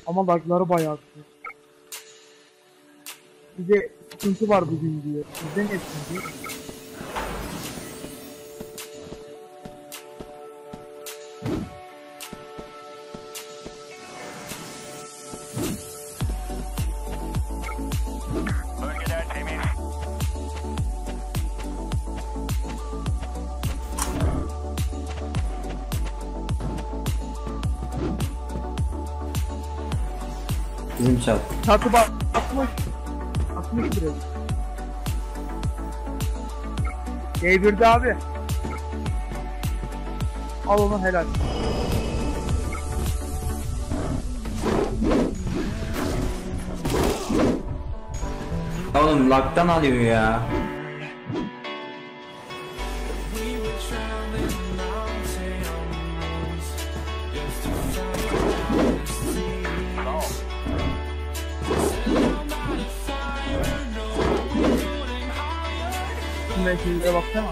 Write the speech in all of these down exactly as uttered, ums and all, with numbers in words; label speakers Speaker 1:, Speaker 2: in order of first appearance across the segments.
Speaker 1: Ama lagları bayağı atıyor. Bize sıkıntı var bugün diyor. Bizde ne sıkıntı?
Speaker 2: Bizim çat.
Speaker 1: Çatı bak atmış. Atmış biraz. G bir'de abi. Al onu helal.
Speaker 2: Oğlum lag'dan alıyor ya.
Speaker 1: Şuraya baksana.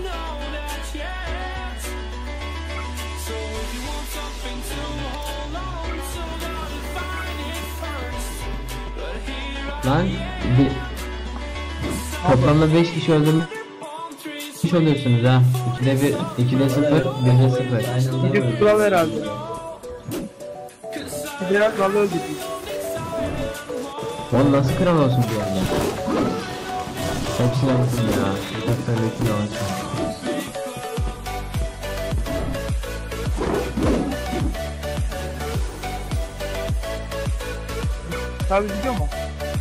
Speaker 3: Lan bir toplamda beş kişi öldürmüş oluyorsunuz ha. ikide bir, ikide sıfır, birde sıfır.
Speaker 1: Bir de kural herhalde. Bir de kral öldü.
Speaker 3: Oğlum nasıl kral olsun bir anda? Hepsini alsın ya. Birkaç tane hepsini alsın.
Speaker 1: Tabii gidiyor mu?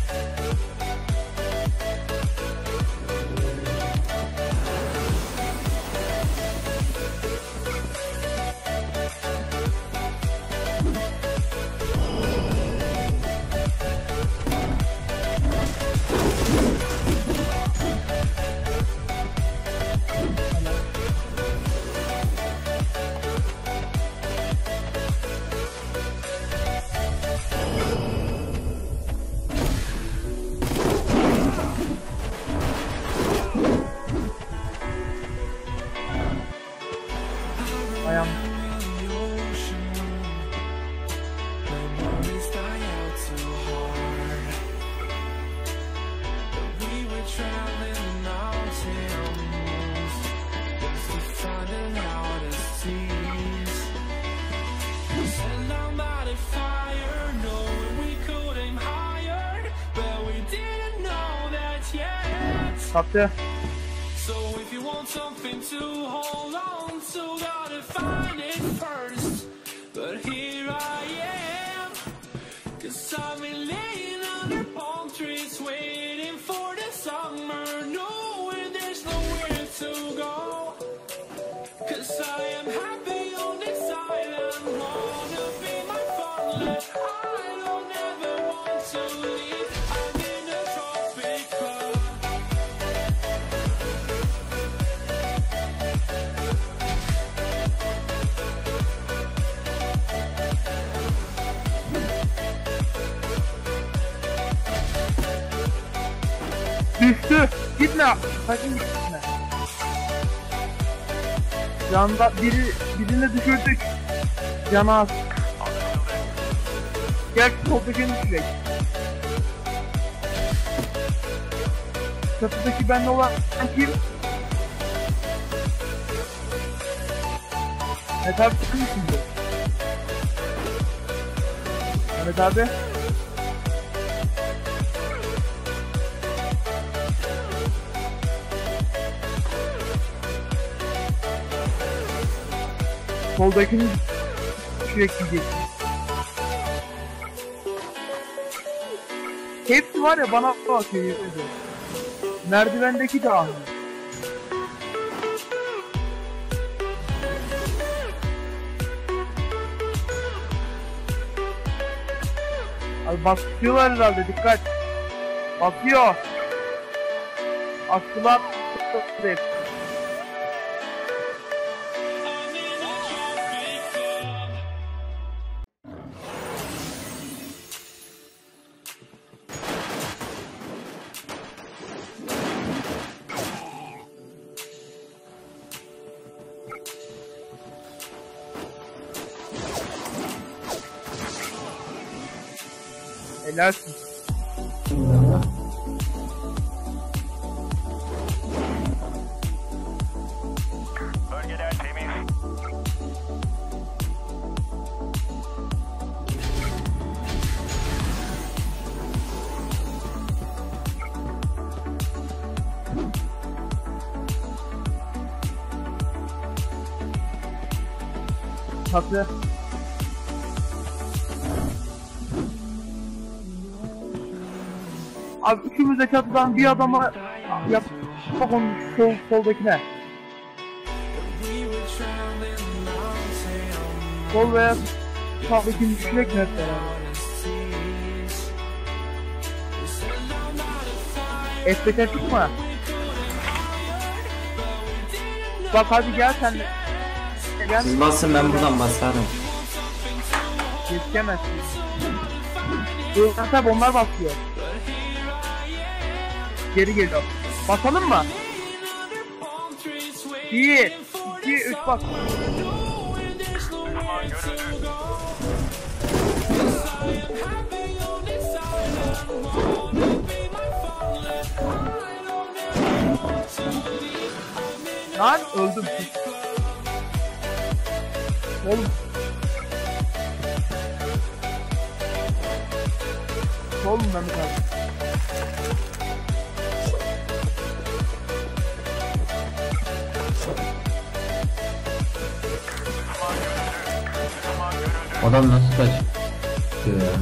Speaker 1: Ayağım. Kaptı.
Speaker 4: So if you want something to hold on to, gotta find it first. But here I am, 'cause I've been laying under palm trees, waiting for the summer, knowing there's nowhere to go. 'Cause I am happy on this island, wanna be my fatherland. I don't ever want to leave, I'm in a tropic club.
Speaker 1: Düştü. Gitme. Sakın gitme. Yanda biri birini düşürdük. Canı az. Gel soldakini düşürek. Çatıdaki benimle olan kim? Mehmet abi çıkın şimdi. Mehmet abi. Soldakini sürekli geçti. Hepsi var ya bana bakıyor yüzüne. Merdivendeki de aynı. Abi basıyorlar herhalde, dikkat. Basıyor. Astılar. Helalsin.
Speaker 5: Bölgeler temiz.
Speaker 1: Tatlı. Abi üçümüz de çatıdan bir adama yap. Bak onun sol, soldakine. Sol veya sağdakini düşürek mi hep beraber? S beşe çıkma. Bak hadi gel sen de. Gel.
Speaker 2: Siz basın, ben buradan basarım.
Speaker 1: Yetişemezsin. Dur tabi onlar basıyor. Geri geliyor. Basalım mı? Bir, iki, üç bak. Lan öldüm. Oğlum. Oğlum ben bir tane.
Speaker 3: Adam nasıl kaçıyor ya?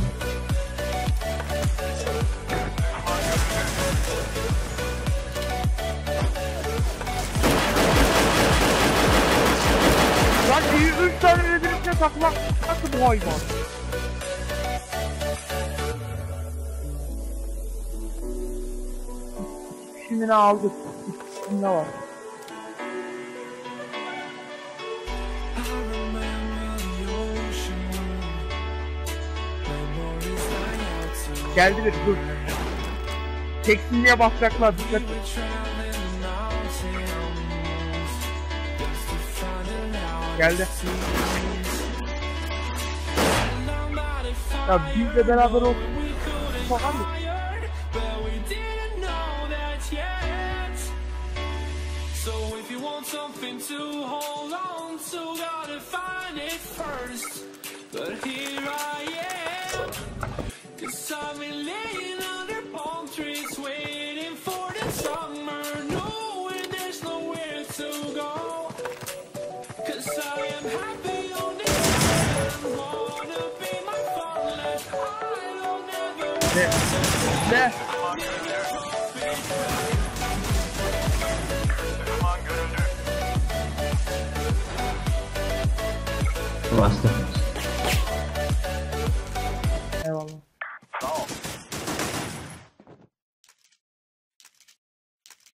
Speaker 1: Lan iyi üç tane öldürünce takmak nasıl bu hayvan? Şimdi ne aldık? Ne var? Geldi bir dur. Teksin diye basacaklar, dikkat et. Geldi. Ya bizle beraber olsun falan mı?
Speaker 4: So if you want something to hold on to, gotta find it first. But here I am, 'cause I've been laying under palm trees, waiting for the summer, knowing there's nowhere to go. 'Cause I am happy on this island, wanna be my fatherland. I don't ever
Speaker 1: Ne? Ne?
Speaker 5: Düşman görüldü.
Speaker 3: Bastı.